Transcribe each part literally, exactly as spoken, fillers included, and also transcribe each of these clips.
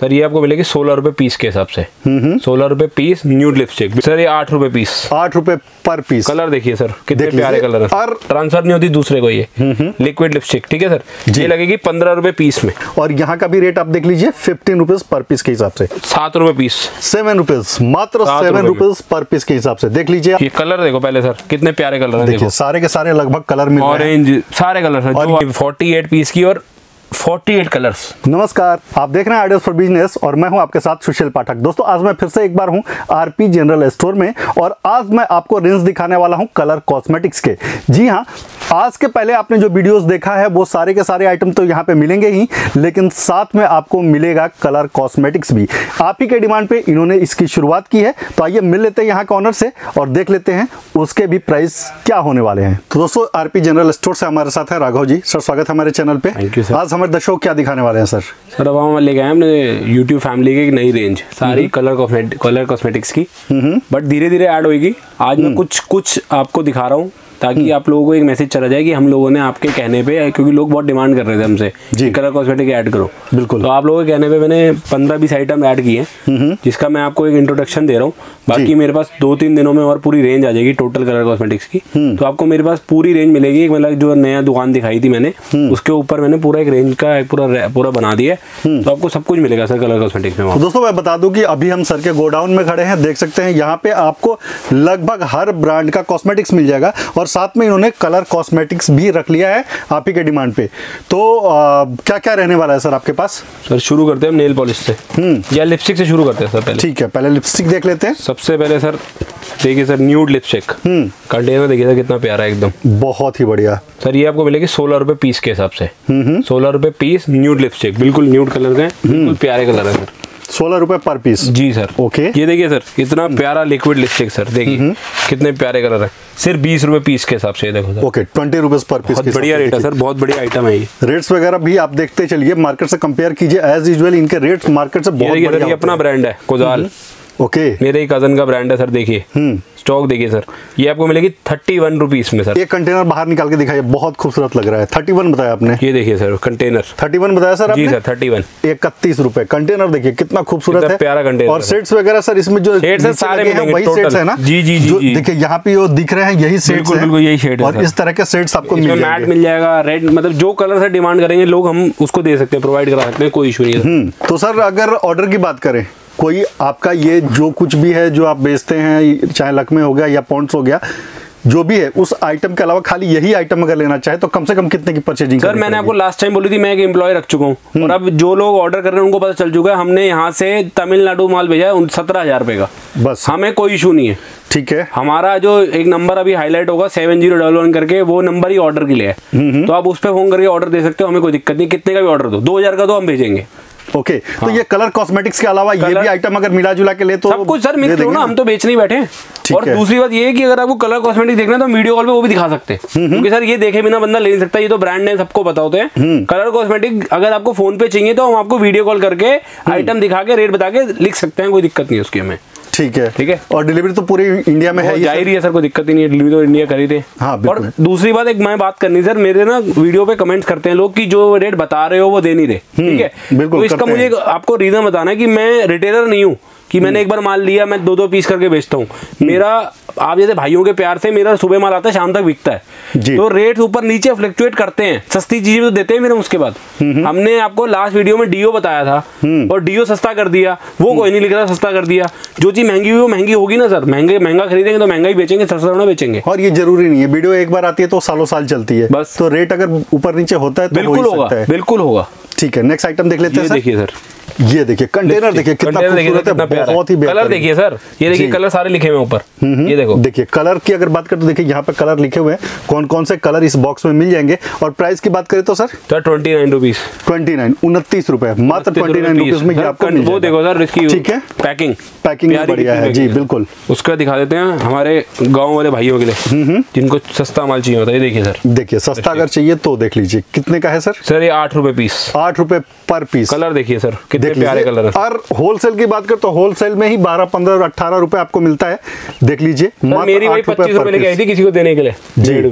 Sir ये आपको मिलेगी सोलह रुपए पीस के हिसाब से। सोलह रुपए पीस न्यूड लिपस्टिक सर, ये आठ रुपए पीस। आठ रुपए पर पीस। कलर देखिए सर कितने प्यारे कलर है, और ट्रांसफर नहीं होती दूसरे को। ये लिक्विड लिपस्टिक, ठीक है सर, ये लगेगी पंद्रह रुपए पीस में। और यहाँ का भी रेट आप देख लीजिए, फिफ्टीन रुपीज पर पीस के हिसाब से। सात रुपए पीस, सेवन रुपीज, मात्र सेवन रुपीज पर पीस के हिसाब से। देख लीजिए ये कलर देखो पहले सर, कितने प्यारे कलर हैं। देखिए सारे के सारे लगभग कलर मिल रहे हैं, ऑरेंज सारे कलर हैं, जो फोर्टी एट पीस की और अड़तालीस कलर्स। नमस्कार, आप देख रहे हैं आइडियाज फॉर बिजनेस और मैं हूं आपके साथ सुशील पाठक। दोस्तों आज मैं फिर से एक बार हूं आरपी जनरल स्टोर में और आज मैं आपको रेंज दिखाने वाला हूं कलर कॉस्मेटिक्स के। जी हां, आज के पहले आपने जो वीडियोस देखा है वो सारे के सारे आइटम तो यहां पे मिलेंगे ही, लेकिन साथ में आपको मिलेगा कलर कॉस्मेटिक्स भी। आप ही के डिमांड पे इन्होंने इसकी शुरुआत की है, तो आइए मिल लेते हैं यहाँ के ऑनर से और देख लेते हैं उसके भी प्राइस क्या होने वाले हैं। तो दोस्तों आरपी जनरल स्टोर से हमारे साथ है राघव जी। सर स्वागत है हमारे चैनल पे। Thank you sir. आज हमारे दर्शकों क्या दिखाने वाले हैं सर? सर अब हम लेके आए हमने यूट्यूब फैमिली की एक नई रेंज, सारी कलर कॉस्मेटिक कलर कॉस्मेटिक्स की, बट धीरे धीरे ऐड होगी। आज मैं कुछ कुछ आपको दिखा रहा हूँ ताकि आप लोगों को एक मैसेज चला जाए कि हम लोगों ने आपके कहने पे, क्योंकि लोग बहुत डिमांड कर रहे थे हमसे कि कलर कॉस्मेटिक ऐड करो। बिल्कुल। तो आप लोगों के कहने पे मैंने पंद्रह बीस आइटम ऐड किए, जिसका मैं आपको एक इंट्रोडक्शन दे रहा हूँ। बाकी मेरे पास दो तीन दिनों में और पूरी रेंज आ जाएगी टोटल कलर कॉस्मेटिक्स की। तो आपको मेरे पास पूरी रेंज मिलेगी। मतलब जो नया दुकान दिखाई थी मैंने, उसके ऊपर मैंने पूरा एक रेंज का एक पूरा पूरा बना दिया है, तो आपको सब कुछ मिलेगा सर कलर कॉस्मेटिक्स में। तो दोस्तों मैं बता दूं कि अभी हम सर के गोडाउन में खड़े हैं, देख सकते हैं यहाँ पे आपको लगभग हर ब्रांड का कॉस्मेटिक्स मिल जाएगा और साथ में इन्होंने कलर कॉस्मेटिक्स भी रख लिया है आप ही के डिमांड पे। तो आ, क्या क्या रहने वाला है सर आपके पास? सर शुरू करते हैं हम नेल पॉलिश से या लिपस्टिक से शुरू करते हैं सर पहले। ठीक है, पहले लिपस्टिक देख लेते हैं। सबसे पहले सर देखिए सर न्यूड लिपस्टिक कंटेनर देखिए सर कितना प्यारा है एकदम, बहुत ही बढ़िया। सर ये आपको मिलेगी सोलह रुपए पीस के हिसाब से। सोलह रुपए पीस न्यूड लिपस्टिक, बिल्कुल न्यूड कलर का है, बिल्कुल प्यारे कलर है सर। सोलह रुपए पर पीस। जी सर। ओके। ये देखिए सर इतना प्यारा लिक्विड लिपस्टिक सर, देखिए कितने प्यारे कलर है, सिर्फ बीस रुपए पीस के हिसाब से। ये देखो sir. Okay, twenty rupees per piece. बहुत बढ़िया रेट है सर, बहुत बढ़िया आइटम है ये। रेट्स वगैरह भी आप देखते चलिए, मार्केट से कंपेयर कीजिए। एज यूजुअल इनके रेट्स मार्केट से बहुत बढ़िया। ये अपना ब्रांड है कोजाल, ओके, मेरे ही कजन का ब्रांड है सर। देखिए स्टॉक देखिए सर, ये आपको मिलेगी थर्टी वन रुपीज में सर। एक कंटेनर बाहर निकाल के दिखाइए, बहुत खूबसूरत लग रहा है। थर्टी वन बताया आपने? ये देखिए सर कंटेनर थर्टी वन बताया सर आपने? जी सर थर्टी वन। इकतीस रुपए कंटेनर, देखिए कितना खूबसूरत है, प्यारा कंटेनर। और सेट्स वगैरह सर इसमें जो सेट्स सारे हैं वही सेट्स है ना? जी जी जी। देखिए यहाँ पे जो दिख रहे हैं यही सेट्स हैं, बिल्कुल यही शेड है और इस तरह के सेट्स आपको मिल जाएंगे। मैट मिल जाएगा, रेड, मतलब जो कलर से डिमांड करेंगे लोग हम उसको दे सकते हैं, प्रोवाइड करा सकते हैं, कोई इशू नहीं है। तो सर अगर ऑर्डर की बात करें, कोई आपका ये जो कुछ भी है जो आप बेचते हैं, चाहे लक्मे हो गया या पॉन्ड्स हो गया, जो भी है उस आइटम के अलावा खाली यही आइटम अगर लेना चाहे तो कम से कम कितने की परचेजिंग? सर मैंने आपको लास्ट टाइम बोली थी मैं एक एम्प्लॉय रख चुका हूँ, और अब जो लोग ऑर्डर कर रहे हैं उनको पता चल चुका है, हमने यहाँ से तमिलनाडु माल भेजा है सत्रह हजार रुपए का। बस हमें कोई इशू नहीं है। ठीक है, हमारा जो एक नंबर अभी हाईलाइट होगा सेवन जीरो डबल वन करके, वो नंबर ही ऑर्डर के लिए है, तो आप उस पर फोन करके ऑर्डर दे सकते हो, हमें कोई दिक्कत नहीं। कितने का भी ऑर्डर दो, दो हजार का तो हम भेजेंगे। ओके okay, हाँ। तो ये कलर कॉस्मेटिक्स के अलावा ये भी आइटम अगर मिला जुला के ले तो सब कुछ सर मिक्स करो ना, हम तो बेचने ही बैठे हैं। और है। दूसरी बात ये है कि अगर आपको कलर कॉस्मेटिक देखना है तो वीडियो कॉल पे वो भी दिखा सकते हैं, क्योंकि सर ये देखे बिना बंदा ले नहीं सकता, ये तो ब्रांड नेम सबको पता होते हैं। कलर कॉस्मेटिक अगर आपको फोन पे चाहिए तो हम आपको वीडियो कॉल करके आइटम दिखा के रेट बता के लिख सकते हैं, कोई दिक्कत नहीं है उसकी हमें। ठीक है, ठीक है। और डिलीवरी तो पूरी इंडिया में है, जाहिर ही है सर, कोई दिक्कत ही नहीं है, डिलीवरी तो इंडिया करी थे। हाँ, और दूसरी बात एक मैं बात करनी सर, मेरे ना वीडियो पे कमेंट्स करते हैं लोग कि जो रेट बता रहे हो वो दे नहीं रहे, ठीक है? तो इसका मुझे आपको रीजन बताना है कि मैं रिटेलर नहीं हूँ कि मैंने एक बार माल लिया मैं दो दो पीस करके बेचता हूँ। मेरा आप जैसे भाइयों के प्यार से मेरा सुबह माल आता है शाम तक बिकता है, तो रेट ऊपर नीचे फ्लक्चुएट करते हैं, सस्ती चीजें तो देते हैं फिर उसके बाद। हमने आपको लास्ट वीडियो में डीओ बताया था और डीओ सस्ता कर दिया, वो कोई नहीं लिख रहा सस्ता कर दिया। जो चीज महंगी हुई वो महंगी होगी ना सर, महंगे महंगा खरीदेंगे तो महंगा ही बेचेंगे, सस्ता ना बेचेंगे। और ये जरूरी नहीं है वीडियो एक बार आती है तो सालों साल चलती है, बस। तो रेट अगर ऊपर नीचे होता है तो बिल्कुल होगा, बिल्कुल होगा। ठीक है, नेक्स्ट आइटम देख लेते हैं। देखिए सर, ये देखिए कंटेनर, देखिए कितना खूबसूरत है, बहुत ही कलर देखिए सर, ये देखिए कलर सारे लिखे हुए ऊपर, ये देखो। देखिए कलर की अगर बात करें तो देखिए यहाँ पे कलर लिखे हुए हैं, कौन कौन से कलर इस बॉक्स में मिल जाएंगे। और प्राइस की बात करें तो sir twenty nine rupees twenty nine उनतीस रुपए मात्र ट्वेंटी नाइन रुपीज में आपको मिल वो देखो सर इसकी। ठीक है, पैकिंग पैकिंग बढ़िया है जी, बिल्कुल। उसका दिखा देते हैं हमारे गाँव वाले भाइयों के लिए जिनको सस्ता माल चाहिए होता है। देखिए सर, देखिए सस्ता अगर चाहिए तो देख लीजिए कितने का है सर? सर ये आठ रुपए पीस, आठ रुपए पर पीस। कलर देखिए सर कितने प्यारे कलर है। और होलसेल की बात करें तो होलसेल में ही बारह पंद्रह अट्ठारह रुपए आपको मिलता है, देख लीजिए। मेरी भाई पच्चीस रुपए लेके आई थी किसी को देने के लिए, जी को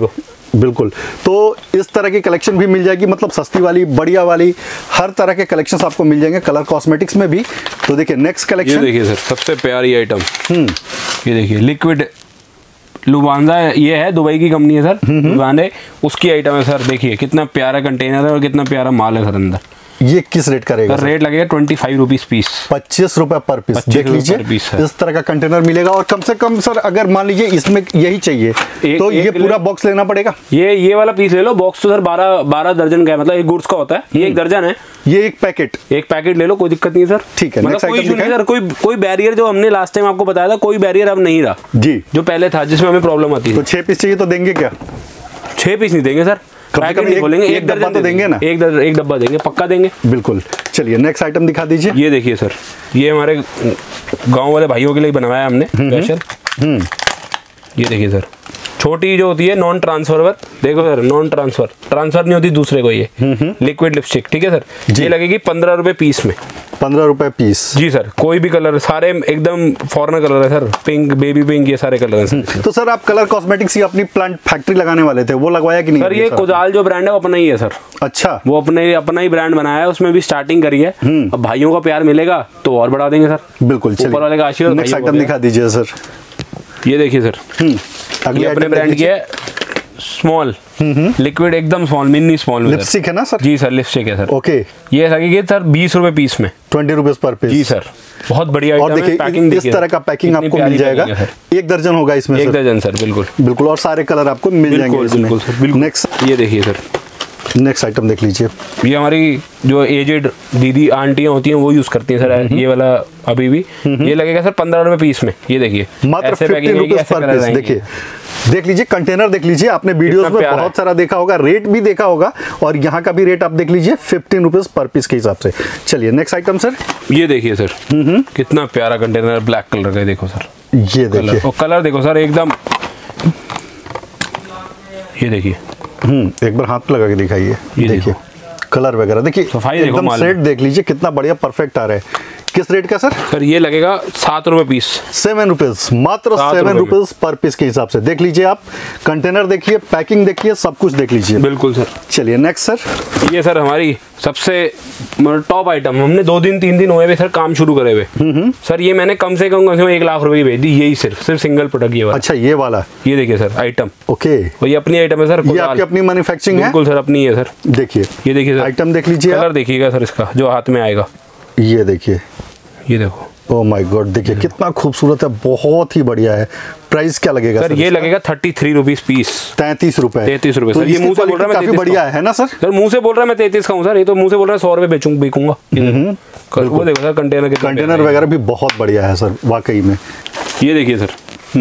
बिल्कुल। तो इस तरह की कलेक्शन भी मिल जाएगी, मतलब सस्ती वाली, बढ़िया वाली, हर तरह के कलेक्शंस आपको मिल जाएंगे कलर कॉस्मेटिक्स में भी। तो देखिए नेक्स्ट कलेक्शन, ये देखिए सर सबसे प्यारी आइटम, ये देखिए लिक्विड लुबांडा, ये है दुबई की कंपनी है सर, लुबांडा, उसकी आइटम है सर। देखिए कितना प्यारा कंटेनर है और कितना प्यारा माल है सर अंदर। ये किस रेट का रहेगा? रेट लगेगा ट्वेंटी फाइव रुपीज पीस, पच्चीस रुपए पर पीस। देख लीजिए इस तरह का कंटेनर मिलेगा। और कम से कम सर अगर मान लीजिए इसमें यही चाहिए एक, तो एक ये पूरा बॉक्स लेना पड़ेगा। ये ये वाला पीस ले लो, बॉक्स तो सर बारह बारह दर्जन का है, मतलब एक गुड्स का होता है, ये एक दर्जन है, ये एक पैकेट एक पैकेट ले लो, कोई दिक्कत नहीं है सर। ठीक है, मतलब कोई नहीं सर, कोई कोई बैरियर जो हमने लास्ट टाइम आपको बताया था, कोई बैरियर अब नहीं रहा जी, जो पहले था जिसमें हमें प्रॉब्लम आती है। तो छह पीस चाहिए तो देंगे क्या? छह पीस नहीं देंगे सर, पैकेट नहीं खोलेंगे, एक दर्जन तो देंगे ना, एक दर्जन एक डब्बा देंगे, पक्का देंगे। बिल्कुल। चलिए नेक्स्ट आइटम दिखा दीजिए। ये देखिए सर, ये हमारे गांव वाले भाइयों के लिए बनवाया हमने स्पेशल। हम्म ये देखिए सर, छोटी जो होती है नॉन ट्रांसफर, देखो सर नॉन ट्रांसफर, ट्रांसफर नहीं होती दूसरे को, ये लिक्विड लिपस्टिक, ठीक है सर। ये लगेगी पंद्रह रुपए पीस में, पंद्रह रुपए पीस जी सर। कोई भी कलर, सारे एकदम फॉरेनर कलर है सर, पिंक, बेबी पिंक, ये सारे कलर हैं सर। तो सर आप कलर कॉस्मेटिक्स की अपनी प्लांट फैक्ट्री लगाने वाले थे, वो लगवाया कि नहीं? सर ये कोजाल जो ब्रांड है वो अपना ही है सर। अच्छा, वो अपने अपना ही ब्रांड बनाया है, उसमें भी स्टार्टिंग करी है। अब भाइयों का प्यार मिलेगा तो और बढ़ा देंगे सर। बिल्कुल। ऊपर वाले का आशीर्वाद। नेक्स्ट आइटम दिखा दीजिए सर। ये देखिए सर, अगले अपने ब्रांड की है, स्मॉल लिक्विड, एकदम स्मॉल, मिनी स्मॉल लिपस्टिक है ना सर? जी सर, लिपस्टिक है सर। ओके। ये लगेगी सर बीस रुपए पीस में, ट्वेंटी रुपीज पर पीस जी सर। बहुत बढ़िया और देखिए पैकिंग, इस तरह का पैकिंग आपको मिल जाएगा। एक दर्जन होगा इसमें, एक दर्जन सर, बिल्कुल बिल्कुल। और सारे कलर आपको मिल जाएंगे इसमें। नेक्स्ट ये देखिए सर, नेक्स्ट आइटम देख लीजिए। ये हमारी जो एजेड दीदी आंटियां होती हैं वो यूज करती हैं सर, ये वाला अभी भी। ये लगेगा सर पंद्रह रुपए पीस में, ये देखिए मात्र फिफ्टी रुपीज पर पीस। देखिए देख लीजिए कंटेनर, देख लीजिए आपने वीडियोस में बहुत सारा देखा होगा, रेट भी देखा होगा, और यहाँ का भी रेट आप देख लीजिए फिफ्टीन रुपीज पर पीस के हिसाब से। चलिए नेक्स्ट आइटम सर। ये देखिए सर, कितना प्यारा कंटेनर, ब्लैक कलर का, देखो सर। ये देखिए और कलर देखो सर एकदम, ये देखिए, हम्म एक बार हाथ पे लगा के दिखाइए। ये देखिए कलर वगैरह, देखिए एकदम सेट देख लीजिए कितना बढ़िया परफेक्ट आ रहा है। किस रेट का सर? सर ये लगेगा सात रुपए पीस, सेवन रुपीज, मात्र सेवन रुपीज पर पीस के हिसाब से। देख लीजिए आप, कंटेनर देखिए, पैकिंग देखिए, सब कुछ देख लीजिए। बिल्कुल सर। चलिए नेक्स्ट सर। ये सर हमारी सबसे टॉप आइटम, हमने दो दिन तीन दिन हुए हुए सर काम शुरू करे हुए सर। ये मैंने कम से कम कम से कम एक लाख रुपए की भेज दी, यही सिर्फ सिर्फ सिंगल प्रोडक्ट ये वाला। अच्छा ये वाला, ये देखिए सर आइटम। ओके, ये अपनी आइटम है सर, ये आपकी अपनी मैन्युफैक्चरिंग है? बिल्कुल सर, अपनी है सर। देखिए ये देखिए सर, आइटम देख लीजिए, कलर देखिएगा सर इसका जो हाथ में आएगा। ये देखिए, ये देखो, ओह माय गॉड, देखिए कितना खूबसूरत है, बहुत ही बढ़िया है। प्राइस क्या लगेगा सर? ये लगेगा थर्टी थ्री रुपीज पीस, तैंतीस रुपए तैंतीस रुपए सर। ये मुंह से बोल रहा है काफी बढ़िया है ना सर? सर मुंह से बोल रहा है मैं तैतीस का हूँ सर, ये तो मुंह से बोल रहा है सौ रुपए बेचूंगा बेचूंगा। वो देखो सर कंटेनर, कंटेनर वगैरह भी बहुत बढ़िया है सर वाकई में। ये देखिए सर,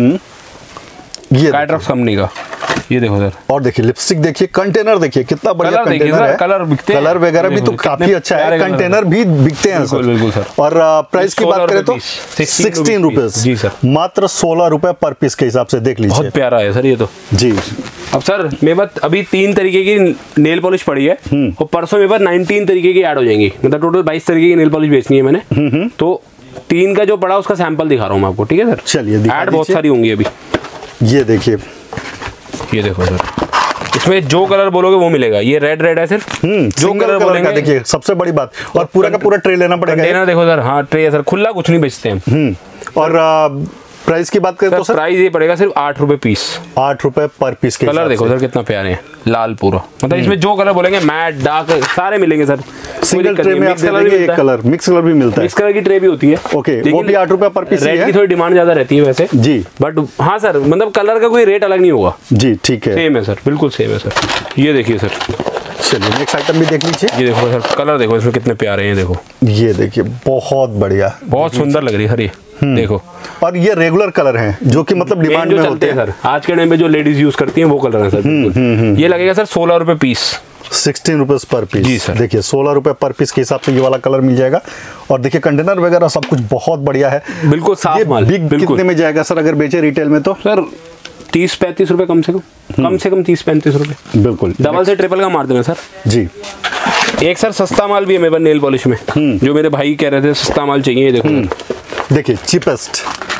ये काइट्रॉक्स कंपनी का, ये देखो सर। और देखिए लिपस्टिक देखिए, कंटेनर देखिए कितना बढ़िया कंटेनर है, कलर बिकते हैं, कलर वगैरह भी तो काफी अच्छा है, कंटेनर भी बिकते हैं सर। बिल्कुल सर। और प्राइस की बात करें तो सिक्सटीन रुपीज जी सर, मात्र सोलह रुपए पर पीस के हिसाब से। देख लीजिए बहुत प्यारा है सर ये तो जी। अब सर मेरे पास अभी तीन तरीके की नेल पॉलिश पड़ी है, और परसों मेरे पास नाइनटीन तरीके की ऐड हो जाएंगी, मतलब टोटल बाईस तरीके की नेल पॉलिश बेचनी है मैंने। तो तीन का जो पड़ा उसका सैंपल दिखा रहा हूँ मैं आपको, ठीक है सर? चलिए ऐड बहुत सारी होंगी अभी। ये देखिए, ये देखो सर, इसमें जो कलर बोलोगे वो मिलेगा। ये रेड रेड है सिर्फ, जो कलर बोलेंगे। देखिए सबसे बड़ी बात, और पूरा का पूरा ट्रे लेना पड़ेगा। कंटेनर देखो सर, हाँ ट्रे है सर, खुला कुछ नहीं बेचते हम। और प्राइस की बात करें तो सर प्राइस ये पड़ेगा सिर्फ आठ रुपए पीस, आठ रुपए पर पीस के। कलर देखो सर कितना प्यारे हैं, लाल पूरा, मतलब इसमें जो कलर बोलेंगे मैट डार्क सारे मिलेंगे सर। सिंगल ट्रे में आप देखेंगे एक कलर, मिक्स कलर भी मिलता है, मिक्स कलर की ट्रे भी होती है। ओके, वो भी आठ रुपए पर पीस है। रेड की थोड़ी डिमांड ज्यादा रहती है वैसे जी, बट हाँ सर, मतलब कलर का कोई रेट अलग नहीं होगा जी। ठीक है, सेम है सर, बिल्कुल सेम है सर। ये देखिए सर, चलिए नेक्स्ट आइटम भी देख लीजिए। ये देखो सर, कलर देखो इसमें कितने प्यारे हैं, देखो ये देखिए बहुत बढ़िया, बहुत सुंदर लग रही है सर ये, देखो। और ये रेगुलर कलर हैं जो कि मतलब डिमांड में होते हैं सर, आज के टाइम पे जो लेडीज यूज करती हैं वो कलर है सर। ये लगेगा सर सोलह रुपए piece, sixteen rupees per piece जी सर। देखिए सोलह रुपए पर पीस के हिसाब से ये वाला कलर मिल जाएगा। और देखिए कंटेनर वगैरह सब कुछ बहुत बढ़िया है, बिल्कुल साफ माल। बिग कितने में जाएगा सर अगर बेचे रिटेल में? तो सर तीस पैंतीस रुपए कम से कम, कम से कम तीस पैंतीस रुपए, बिल्कुल। डबल से ट्रिपल का मार देना सर जी। एक सर सस्ता माल भी है मेरे पास नेल पॉलिश में, जो मेरे भाई कह रहे थे सस्ता माल चाहिए, देखो देखिए चीपेस्ट,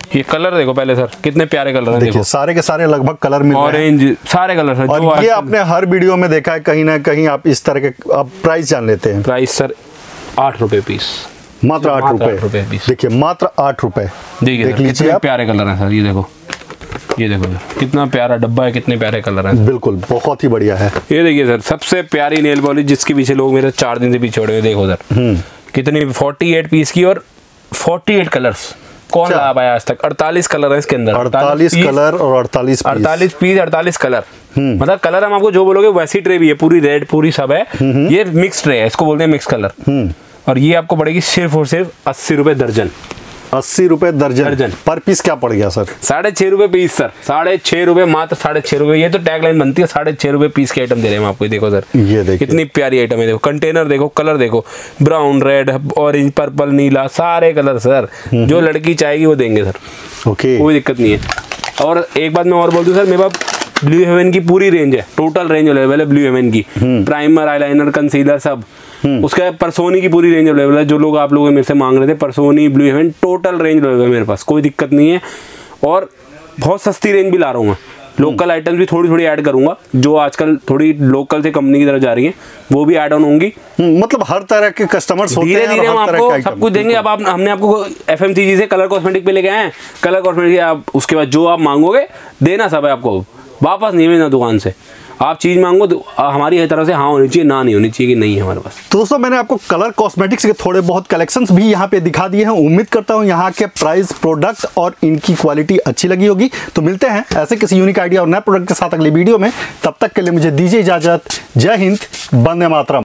ये कलर देखो पहले सर, कितने प्यारे कलर हैं। देखो सारे के सारे लगभग कलर मिल रहे हैं, ऑरेंज सारे कलर सर। और जो ये आपने हर वीडियो में देखा है कहीं ना कहीं, आप इस तरह के आप प्राइस जान लेते हैं। प्राइस सर आठ रुपए पीस, मात्र आठ रुपए पीस। देखिए मात्र आठ रुपए। देखिए देख कितने प्यारे कलर हैं सर, ये देखो, ये देखो कितना प्यारा डब्बा है, कितने प्यारे कलर हैं। बिल्कुल बहुत ही बढ़िया है। ये देखिए सर, सबसे प्यारी नेल पॉलिश जिसके पीछे लोग मेरे चार दिन से पीछे छोड़े हुए। देखो सर कितनी अड़तालीस पीस की और अड़तालीस कलर्स। कौन ला पाया आज तक? अड़तालीस कलर है इसके अंदर, अड़तालीस कलर और अड़तालीस अड़तालीस पीस, अड़तालीस कलर। मतलब कलर हम आपको जो बोलोगे वैसी ट्रे भी है, पूरी रेड पूरी सब है। ये मिक्स ट्रे है, इसको बोलते हैं मिक्स कलर। और ये आपको पड़ेगी सिर्फ और सिर्फ अस्सी रुपए दर्जन। अस्सी रुपए दर्जन। दर्जन पर पीस क्या पड़ गया सर? साढ़े छह रुपए पीस सर, साढ़े छह रुपए, मात्र साढ़े छह रुपए। ये तो टैग लाइन बनती है, साढ़े छह रुपए पीस की आइटम दे रहे हैं आपको। देखो सर, ये देखो कितनी प्यारी आइटम है। देखो कंटेनर देखो, कलर देखो, ब्राउन, रेड, ऑरेंज, पर्पल, नीला, सारे कलर सर जो लड़की चाहेगी वो देंगे सर। ओके, कोई दिक्कत नहीं है। और एक बात मैं और बोल दूं सर, मेरे पास ब्लू हेवन की पूरी रेंज है, टोटल रेंज अवेलेबल है ब्लू हेवन की। प्राइमर, आईलाइनर, कंसीलर सब। उसका परसोनी की पूरी रेंज अवेलेबल है। जो लोग आप लोग मेरे से मांग रहे थे, परसोनी, Blue Heaven, total range available है मेरे पास, कोई दिक्कत नहीं है। और बहुत सस्ती रेंज भी ला रहा हूँ मैं। लोकल आइटम्स भी थोड़ी थोड़ी ऐड करूंगा, जो आजकल थोड़ी लोकल से कंपनी की तरफ जा रही है, वो भी ऐड ऑन होंगी। मतलब हर तरह के कस्टमर्स होते हैं, धीरे धीरे हम आपको सब कुछ देंगे। अब आप हमने आपको एफएमसीजी से कलर कॉस्मेटिक पे लेके आए हैं, कलर कॉस्मेटिक आप उसके बाद जो आप मांगोगे देना सब है आपको, वापस नहीं भेजना दुकान से। आप चीज मांगो तो हमारी तरफ से हाँ होनी चाहिए, ना नहीं होनी चाहिए कि नहीं है हमारे पास। तो दोस्तों मैंने आपको कलर कॉस्मेटिक्स के थोड़े बहुत कलेक्शंस भी यहाँ पे दिखा दिए हैं। उम्मीद करता हूँ यहाँ के प्राइस, प्रोडक्ट और इनकी क्वालिटी अच्छी लगी होगी। तो मिलते हैं ऐसे किसी यूनिक आइडिया और नए प्रोडक्ट के साथ अगली वीडियो में। तब तक के लिए मुझे दीजिए इजाजत। जय हिंद, वंदे मातरम।